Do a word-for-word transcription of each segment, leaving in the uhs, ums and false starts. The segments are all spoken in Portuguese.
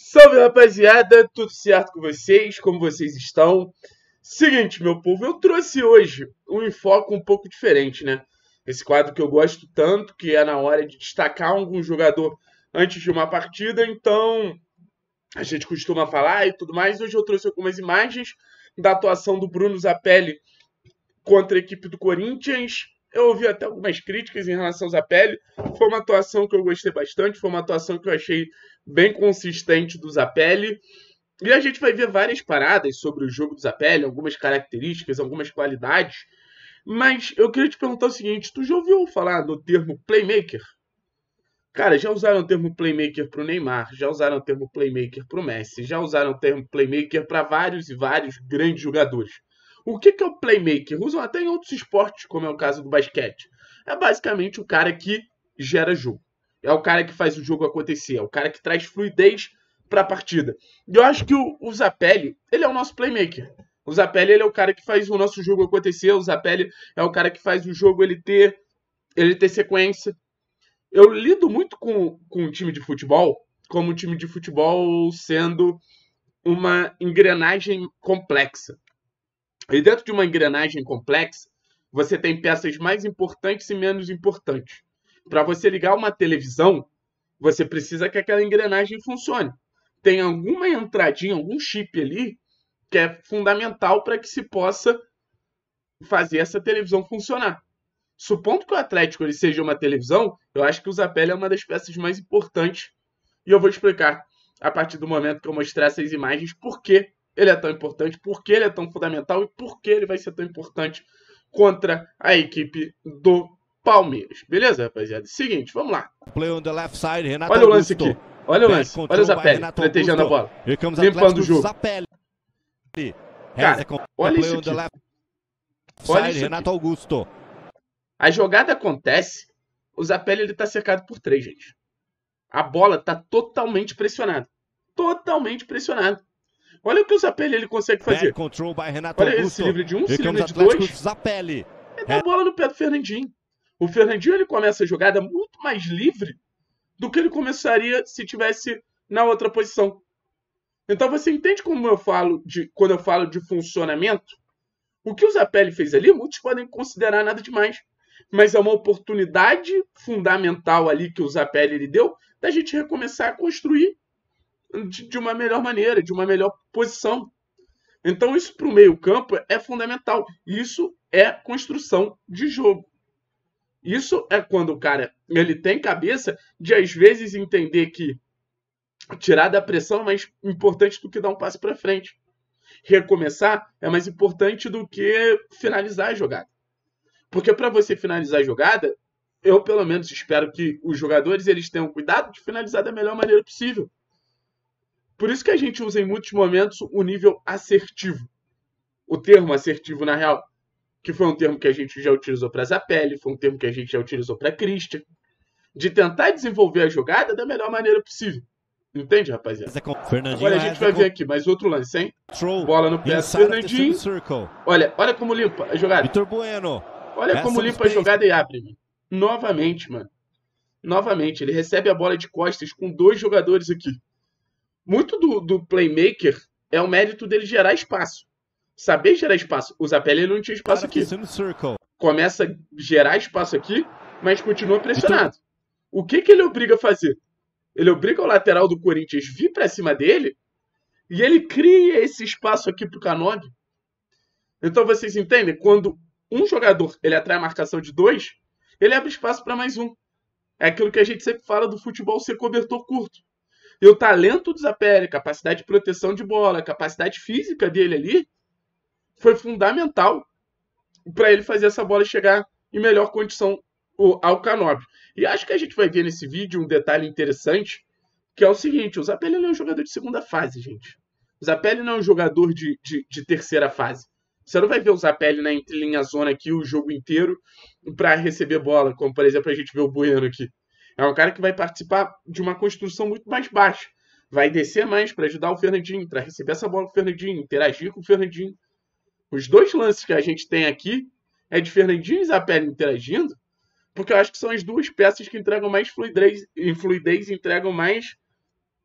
Salve, rapaziada, tudo certo com vocês? Como vocês estão? Seguinte, meu povo, eu trouxe hoje um enfoque um pouco diferente, né? Esse quadro que eu gosto tanto, que é na hora de destacar algum jogador antes de uma partida, então a gente costuma falar e tudo mais. Hoje eu trouxe algumas imagens da atuação do Bruno Zapelli contra a equipe do Corinthians. Eu ouvi até algumas críticas em relação ao Zapelli. Foi uma atuação que eu gostei bastante, foi uma atuação que eu achei bem consistente do Zapelli. E a gente vai ver várias paradas sobre o jogo do Zapelli, algumas características, algumas qualidades. Mas eu queria te perguntar o seguinte, tu já ouviu falar no termo playmaker? Cara, já usaram o termo playmaker pro Neymar, já usaram o termo playmaker pro Messi, já usaram o termo playmaker para vários e vários grandes jogadores. O que é o playmaker? Usam até em outros esportes, como é o caso do basquete. É basicamente o cara que gera jogo. É o cara que faz o jogo acontecer. É o cara que traz fluidez para a partida. E eu acho que o, o Zapelli, ele é o nosso playmaker. O Zapelli, ele é o cara que faz o nosso jogo acontecer. O Zapelli é o cara que faz o jogo ele ter, ele ter sequência. Eu lido muito com, com um time de futebol, como um time de futebol sendo uma engrenagem complexa. E dentro de uma engrenagem complexa, você tem peças mais importantes e menos importantes. Para você ligar uma televisão, você precisa que aquela engrenagem funcione. Tem alguma entradinha, algum chip ali, que é fundamental para que se possa fazer essa televisão funcionar. Supondo que o Atlético ele seja uma televisão, eu acho que o Zapelli é uma das peças mais importantes. E eu vou explicar, a partir do momento que eu mostrar essas imagens, por que ele é tão importante, por que ele é tão fundamental e por que ele vai ser tão importante contra a equipe do Palmeiras. Beleza, rapaziada? Seguinte, vamos lá. Olha o lance aqui. Olha o lance. Olha o Zapelli protegendo a bola. Limpando o jogo. Cara, olha isso aqui. Olha isso aqui. A jogada acontece, o Zapelli ele tá cercado por três, gente. A bola tá totalmente pressionada. Totalmente pressionada. Olha o que o Zapelli ele consegue fazer. Olha esse livre de um, esse livre de dois. Zapelli. Ele dá a bola no pé do Fernandinho. O Fernandinho ele começa a jogada muito mais livre do que ele começaria se tivesse na outra posição. Então você entende como eu falo de, quando eu falo de funcionamento? O que o Zapelli fez ali, muitos podem considerar nada demais. Mas é uma oportunidade fundamental ali que o Zapelli ele deu da gente recomeçar a construir de, de uma melhor maneira, de uma melhor posição. Então isso para o meio campo é fundamental. Isso é construção de jogo. Isso é quando o cara ele tem cabeça de às vezes entender que tirar da pressão é mais importante do que dar um passo para frente. Recomeçar é mais importante do que finalizar a jogada. Porque para você finalizar a jogada, eu pelo menos espero que os jogadores eles tenham cuidado de finalizar da melhor maneira possível. Por isso que a gente usa em muitos momentos o nível assertivo. O termo assertivo, na real, que foi um termo que a gente já utilizou para Zapelli, foi um termo que a gente já utilizou para Christian, de tentar desenvolver a jogada da melhor maneira possível. Entende, rapaziada? Agora a gente vai ver aqui mais outro lance, hein? Bola no pé do Fernandinho. Olha, olha como limpa a jogada. Vitor Bueno. Olha como limpa a jogada e abre. Mano. Novamente, mano. Novamente, ele recebe a bola de costas com dois jogadores aqui. Muito do, do playmaker é o mérito dele gerar espaço. Saber gerar espaço. O Zapelli não tinha espaço aqui. Começa a gerar espaço aqui, mas continua pressionado. O que, que ele obriga a fazer? Ele obriga o lateral do Corinthians vir para cima dele e ele cria esse espaço aqui pro Canone. Então vocês entendem? Quando um jogador ele atrai a marcação de dois, ele abre espaço para mais um. É aquilo que a gente sempre fala do futebol ser cobertor curto. E o talento do Zapelli, capacidade de proteção de bola, capacidade física dele ali, foi fundamental para ele fazer essa bola chegar em melhor condição ao Canóbio. E acho que a gente vai ver nesse vídeo um detalhe interessante, que é o seguinte, o Zapelli não é um jogador de segunda fase, gente. O Zapelli não é um jogador de, de, de terceira fase. Você não vai ver o Zapelli na linha zona aqui o jogo inteiro para receber bola, como por exemplo a gente vê o Bueno aqui. É um cara que vai participar de uma construção muito mais baixa. Vai descer mais para ajudar o Fernandinho, para receber essa bola com o Fernandinho, interagir com o Fernandinho. Os dois lances que a gente tem aqui é de Fernandinho e Zapelli interagindo, porque eu acho que são as duas peças que entregam mais fluidez, fluidez entregam mais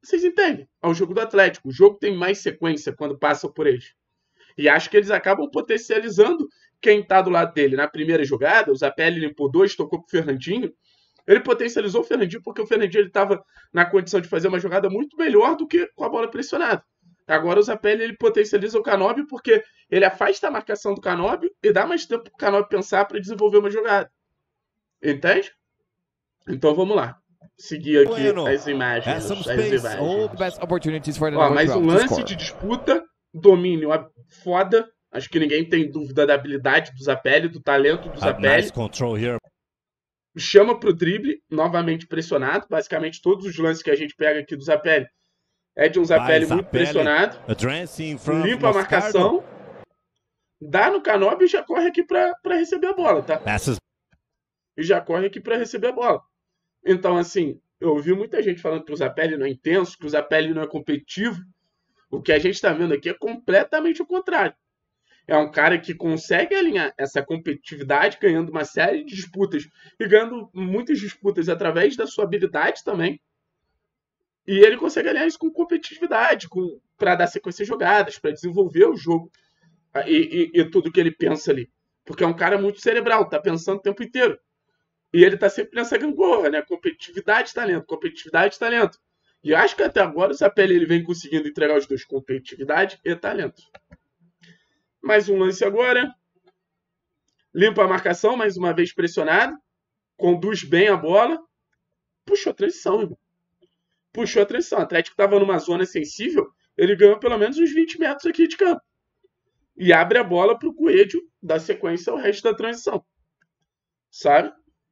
Vocês entendem? É o jogo do Atlético. O jogo tem mais sequência quando passa por eles. E acho que eles acabam potencializando quem tá do lado dele. Na primeira jogada, o Zapelli limpou dois, tocou pro Fernandinho. Ele potencializou o Fernandinho porque o Fernandinho estava na condição de fazer uma jogada muito melhor do que com a bola pressionada. Agora o Zapelli ele potencializa o Canóbio porque ele afasta a marcação do Canóbio e dá mais tempo para o Canóbio pensar para desenvolver uma jogada. Entende? Então vamos lá. Seguir aqui bueno, as imagens. As imagens. Ó, mais um lance de disputa. Domínio foda. Acho que ninguém tem dúvida da habilidade do Zapelli, do talento do Zapelli. Chama pro drible, novamente pressionado. Basicamente todos os lances que a gente pega aqui do Zapelli é de um Zapelli muito Zapelli, pressionado. Limpa a marcação. Dá no Canóbio e já corre aqui pra, pra receber a bola, tá? Essas... E já corre aqui pra receber a bola. Então, assim, eu ouvi muita gente falando que o Zapelli não é intenso, que o Zapelli não é competitivo. O que a gente tá vendo aqui é completamente o contrário. É um cara que consegue alinhar essa competitividade, ganhando uma série de disputas e ganhando muitas disputas através da sua habilidade também. E ele consegue alinhar isso com competitividade, com, para dar sequência de jogadas, para desenvolver o jogo e, e, e tudo que ele pensa ali. Porque é um cara muito cerebral, tá pensando o tempo inteiro. E ele tá sempre nessa gangorra, né? Competitividade e talento, competitividade e talento. E acho que até agora o Zapelli ele vem conseguindo entregar os dois, competitividade e talento. Mais um lance agora. Limpa a marcação, mais uma vez pressionado. Conduz bem a bola. Puxou a transição, irmão. Puxou a transição. O Atlético estava numa zona sensível. Ele ganhou pelo menos uns vinte metros aqui de campo. E abre a bola para o Coelho dar sequência ao resto da transição. Sabe?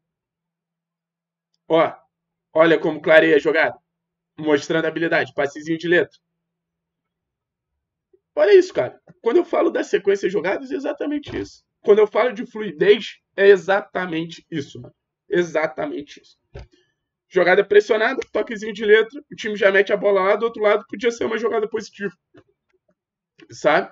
Ó. Olha como clareia a jogada. Mostrando a habilidade. Passezinho de letra. Olha isso, cara. Quando eu falo da sequência de jogadas, é exatamente isso. Quando eu falo de fluidez, é exatamente isso, mano. Exatamente isso. Jogada pressionada, toquezinho de letra, o time já mete a bola lá, do outro lado podia ser uma jogada positiva. Sabe?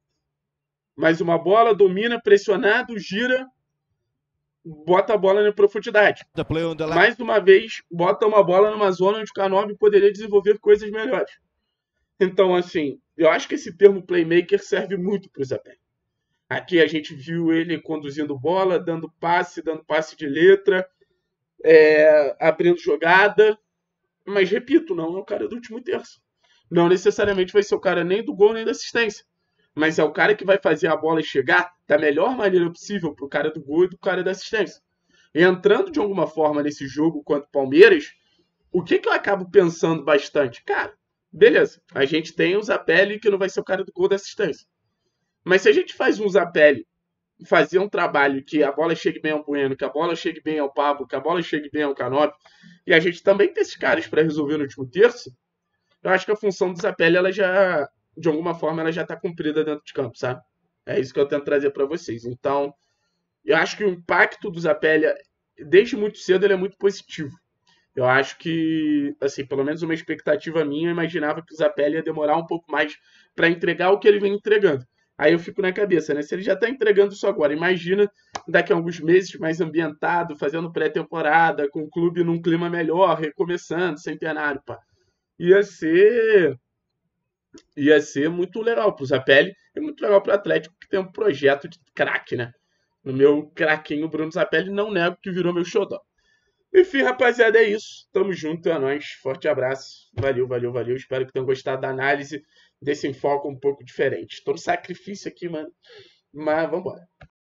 Mais uma bola, domina, pressionado, gira, bota a bola na profundidade. Mais uma vez, bota uma bola numa zona onde o Canóbio poderia desenvolver coisas melhores. Então, assim, eu acho que esse termo playmaker serve muito para o Zapelli. Aqui a gente viu ele conduzindo bola, dando passe, dando passe de letra, é, abrindo jogada. Mas, repito, não é o cara do último terço. Não necessariamente vai ser o cara nem do gol nem da assistência. Mas é o cara que vai fazer a bola chegar da melhor maneira possível para o cara do gol e do cara da assistência. E entrando de alguma forma nesse jogo contra o Palmeiras, o que, que eu acabo pensando bastante? Cara, beleza, a gente tem o Zapelli que não vai ser o cara do gol da assistência. Mas se a gente faz um Zapelli fazer um trabalho que a bola chegue bem ao Bueno, que a bola chegue bem ao Pablo, que a bola chegue bem ao Canóbio, e a gente também tem esses caras para resolver no último terço, eu acho que a função do Zapelli, ela já, de alguma forma, ela já está cumprida dentro de campo, sabe? É isso que eu tento trazer para vocês. Então, eu acho que o impacto do Zapelli, desde muito cedo, ele é muito positivo. Eu acho que, assim, pelo menos uma expectativa minha, eu imaginava que o Zapelli ia demorar um pouco mais para entregar o que ele vem entregando. Aí eu fico na cabeça, né? Se ele já está entregando isso agora, imagina daqui a alguns meses mais ambientado, fazendo pré-temporada, com o clube num clima melhor, recomeçando, centenário, pá. Ia ser... Ia ser muito legal pro Zapelli e muito legal pro Atlético, que tem um projeto de craque, né? No meu craquinho Bruno Zapelli, não nego que virou meu xodó. Enfim, rapaziada, é isso. Tamo junto, é nóis. Forte abraço. Valeu, valeu, valeu. Espero que tenham gostado da análise desse enfoque um pouco diferente. Tô no sacrifício aqui, mano. Mas vambora.